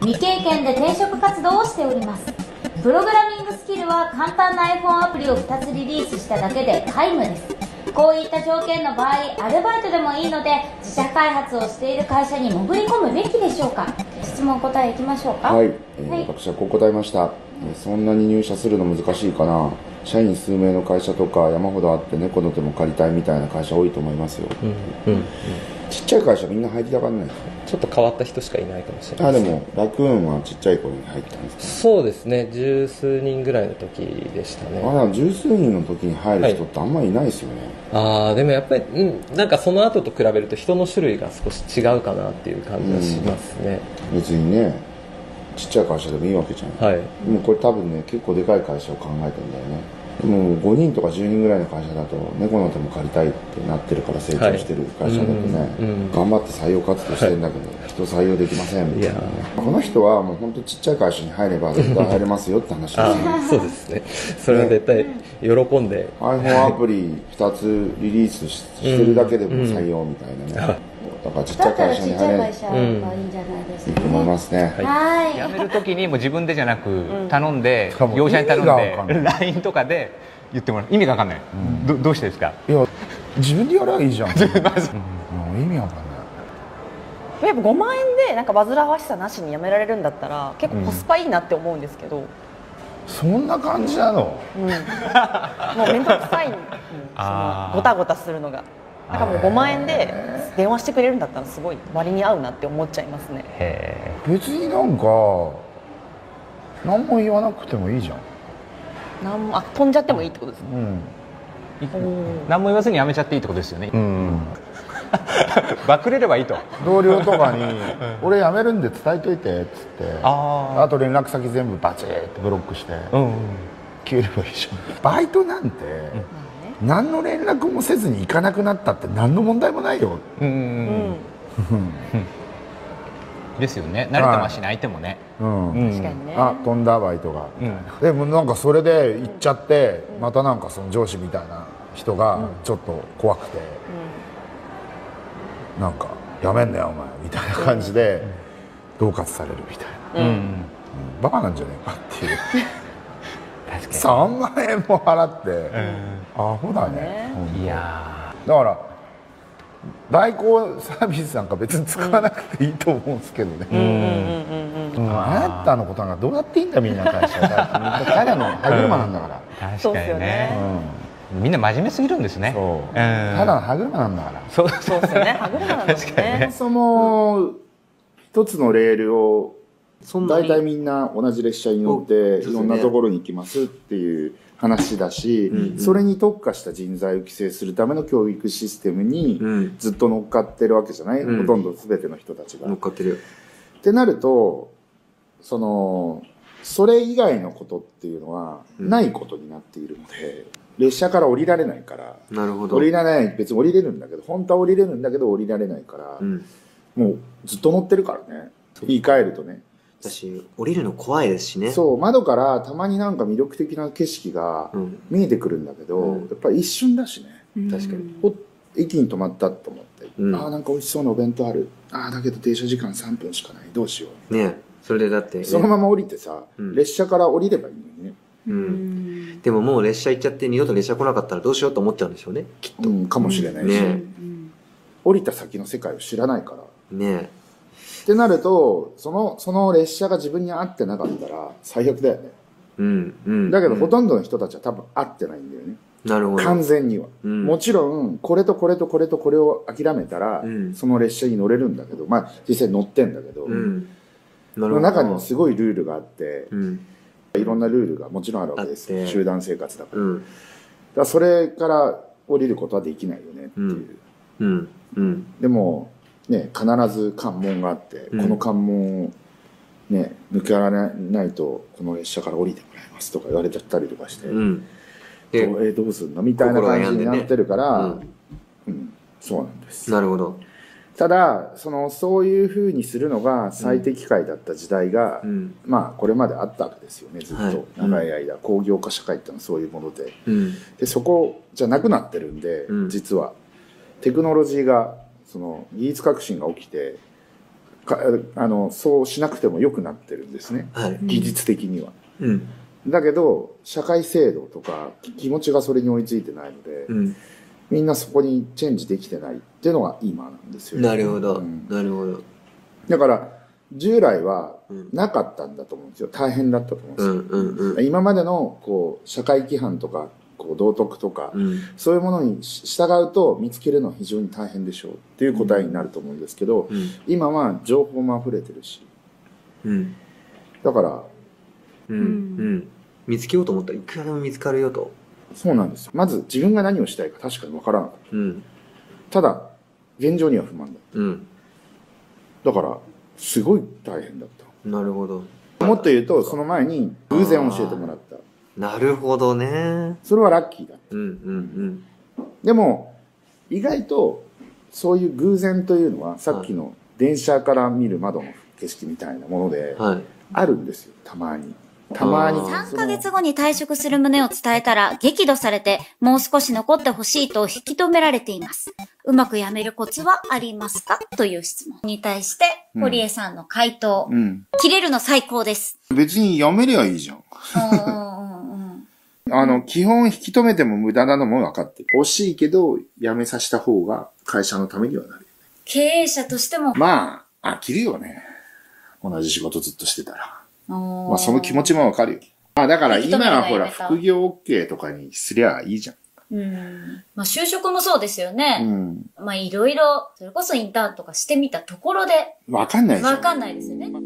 未経験で転職活動をしております。プログラミングスキルは簡単な iPhone アプリを2つリリースしただけで皆無です。こういった条件の場合、アルバイトでもいいので自社開発をしている会社に潜り込むべきでしょうか。質問答えいきましょうか。 はい、私はこう答えました。そんなに入社するの難しいかな。社員数名の会社とか山ほどあって猫の手も借りたいみたいな会社多いと思いますよ。ちっちゃい会社みんな入りたがらないですか。 ちょっと変わった人しかいないかもしれないです。 でもラクーンはちっちゃい頃に入ったんですか。 そうですね、十数人ぐらいの時でしたね。 十数人の時に入る人ってあんまりいないですよね。 でもやっぱり、なんかその後と比べると人の種類が少し違うかなっていう感じはしますね。 別にね、ちっちゃい会社でもいいわけじゃん。でもこれ多分ね、結構でかい会社を考えてるんだよね。もう5人とか10人ぐらいの会社だと猫の手も借りたいってなってるから成長してる会社だとね、頑張って採用活動してるんだけど、人採用できませんみたいなね。この人はもう本当ちっちゃい会社に入れば絶対入れますよって話ですね。 そうですね。それは絶対喜んで、 iPhone アプリ2つリリースしてるだけでも採用みたいなね。だからちっちゃい会社に入ればいいんじゃないですかね。いいと思いますね。 辞める時にも自分でじゃなく頼んで、業者に頼んで LINE とかで言ってもらう。意味が分かんない。どうしてですか。 いや、自分でやればいいじゃん。意味わかんない。 やっぱ5万円でなんか煩わしさなしに辞められるんだったら結構コスパいいなって思うんですけど、 そんな感じなの。 もう面倒くさい、ごたごたするのが。なんかもう5万円で電話してくれるんだったらすごい割に合うなって思っちゃいますね。 別になんか何も言わなくてもいいじゃん。 飛んじゃってもいいってことですね。 何も言わずに辞めちゃっていいってことですよね。バックれればいいと。 同僚とかに「俺辞めるんで伝えといて」っつって、あと連絡先全部バチッてブロックして消えればいいじゃん。バイトなんて何の連絡もせずに行かなくなったって何の問題もないよ。 ですよね。慣れてますしね、相手もね。 確かにね。 飛んだバイトが。でもなんかそれで行っちゃってまたなんかその上司みたいな人がちょっと怖くて、なんか「やめんなよお前」みたいな感じで恫喝されるみたいな。バカなんじゃねえかっていう。3万円も払ってアホだね。 いやだから代行サービスなんか別に使わなくていいと思うんですけどね。あなたのことなんかどうやっていいんだみんな会社だ。ただの歯車なんだから。 確かにね。みんな真面目すぎるんですね。 ただの歯車なんだから。 そうですよね。歯車なんですね。 そも一つのレールを大体みんな同じ列車に乗っていろんなところに行きますっていう話だし、それに特化した人材を規制するための教育システムにずっと乗っかってるわけじゃない、ほとんど全ての人たちが。 乗っかってるよ。 ってなるとそれ以外のことっていうのはないことになっているので、列車から降りられないから。 なるほど。 降りられない、別に降りれるんだけど、本当は降りれるんだけど降りられないから、もうずっと乗ってるからね。言い換えるとね。 私降りるの怖いですしね。 そう、窓からたまになんか魅力的な景色が見えてくるんだけど、やっぱり一瞬だしね。 確かに。 駅に止まったと思って、なんか美味しそうなお弁当ある。だけど停車時間3分しかない。どうしよう。 ね、それでだって、 そのまま降りてさ、列車から降りればいいのにね。でももう列車行っちゃって二度と列車来なかったらどうしようと思っちゃうんでしょうね、きっと。 かもしれないし、降りた先の世界を知らないから。 ね。 ってなるとその列車が自分に合ってなかったら最悪だよね。だけどほとんどの人たちは多分合ってないんだよね。 なるほど。 完全には、もちろんこれとこれとこれとこれを諦めたら、その列車に乗れるんだけど、実際乗ってんだけど、その中にもすごいルールがあって、いろんなルールがもちろんあるわけですよ。集団生活だから。だからそれから降りることはできないよねっていう。でもね、必ず関門があって、この関門をね抜けられないとこの列車から降りてもらいますとか言われちゃったりとかして、どうすんのみたいな感じになってるから、そうなんです。 なるほど。 ただそういうふうにするのが最適解だった時代が、これまであったわけですよね。ずっと長い間、工業化社会ってのはそういうもので、でそこじゃなくなってるんで、実はテクノロジーが技術革新が起きてそうしなくても良くなってるんですね。 はい、 技術的には。 うん。 だけど、社会制度とか気持ちがそれに追いついてないので、みんなそこにチェンジできてないっていうのが今なんですよね。 なるほど。なるほど。 だから、従来はなかったんだと思うんですよ。大変だったと思うんですよ。今までの、社会規範とか、道徳とか、そういうものに従うと見つけるのは非常に大変でしょうっていう答えになると思うんですけど、今は情報も溢れてるし、だから、 見つけようと思ったらいくらでも見つかるよと。 そうなんですよ。まず自分が何をしたいか確かにわからなかった。ただ、現状には不満だ。だから、すごい大変だった。 なるほど。 もっと言うと、その前に偶然教えてもらった。 なるほどね。 それはラッキーだった。でも、意外と、そういう偶然というのは、さっきの電車から見る窓の景色みたいなもので、あるんですよ、たまに。 3ヶ月後に退職する旨を伝えたら激怒されて、もう少し残ってほしいと引き止められています。うまく辞めるコツはありますかという質問に対して、堀江さんの回答。切れるの最高です。 別に辞めりゃいいじゃん。基本引き止めても無駄なのも分かってる。惜しいけど、辞めさせた方が会社のためにはなる。 経営者としても。 まあ、飽きるよね。同じ仕事ずっとしてたら。まあその気持ちもわかるよ。まあだから今はほら副業 OK とかにすりゃいいじゃん。 まあ就職もそうですよね。まあいろいろ、それこそインターンとかしてみたところで。 わかんないですよね。 わかんないですよね。